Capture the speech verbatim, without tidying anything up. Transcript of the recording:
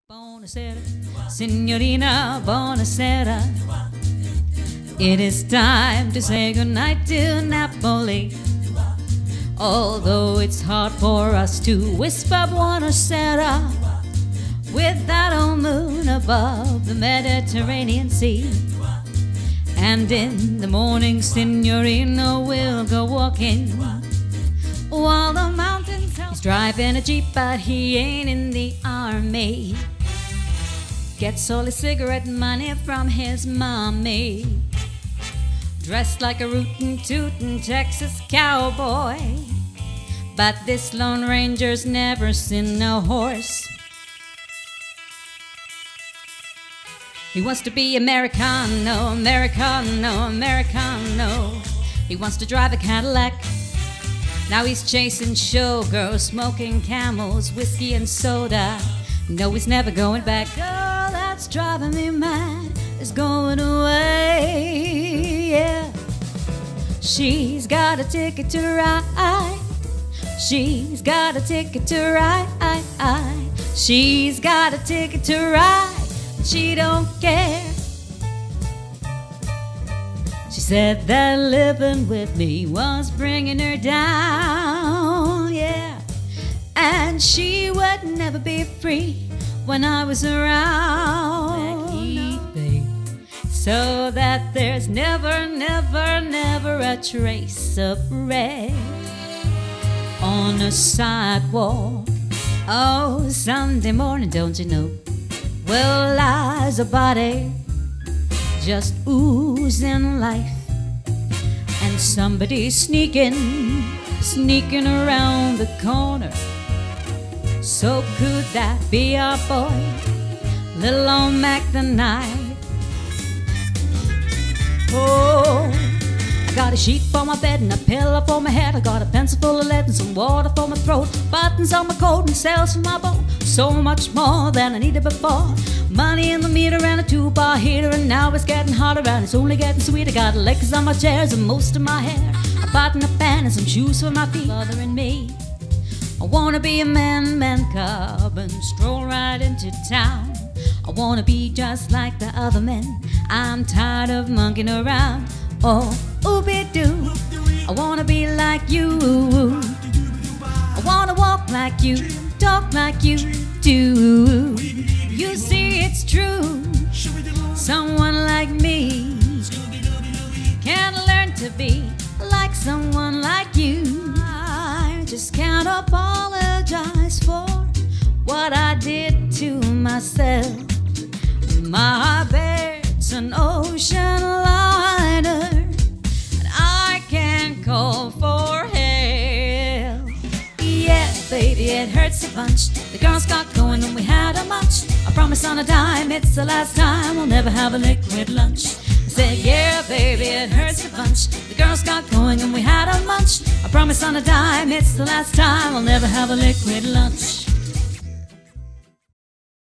Buonasera, Signorina, buonasera. It is time to say goodnight to Napoli. Although it's hard for us to whisper buonasera with that old moon above the Mediterranean Sea. And in the morning, Signorina will go walking while the mountains. He's driving a Jeep, but he ain't in the army. Gets all his cigarette money from his mommy. Dressed like a rootin' tootin' Texas cowboy, but this Lone Ranger's never seen no horse. He wants to be Americano, Americano, Americano. He wants to drive a Cadillac. Now he's chasing showgirls, smoking Camels, whiskey and soda. No, he's never going back. Girl, that's driving me mad is going away, yeah. She's got a ticket to ride. She's got a ticket to ride. She's got a ticket to ride. She don't care. She said that living with me was bringing her down, yeah. And she would never be free when I was around. So that there's never, never, never a trace of red on a sidewalk. Oh, Sunday morning, don't you know? Well, lies a body just oozing life, and somebody sneaking, sneaking around the corner. So could that be our boy, little old Mac the Knife? Oh, I got a sheet for my bed and a pillow for my head. I got a pencil full of lead and some water for my throat, buttons on my coat and sails for my boat. So much more than I needed before. Money in the meter and a two-bar heater, and now it's getting hotter and it's only getting sweeter. Got legs on my chairs and most of my hair, a pot and a pan and some shoes for my feet. Bothering me, I wanna be a man, man cub and stroll right into town. I wanna be just like the other men. I'm tired of monkeying around. Oh, ooby-doo, I wanna be like you. I wanna walk like you, talk like you do. You see, it's true. Someone like me can learn to be like someone like you. I just can't apologize for what I did to myself. My bed's an ocean liner, and I can't call for help. Yeah, baby, it hurts a bunch. The girls got going and we had a munch. I promise on a dime, it's the last time we'll never have a liquid lunch. I said, yeah, baby, it hurts a bunch. The girls got going and we had a munch. I promise on a dime, it's the last time we'll never have a liquid lunch.